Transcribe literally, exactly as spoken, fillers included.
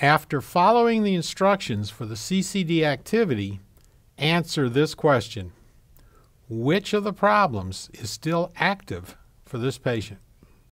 After following the instructions for the C C D activity, answer this question. Which of the problems is still active for this patient?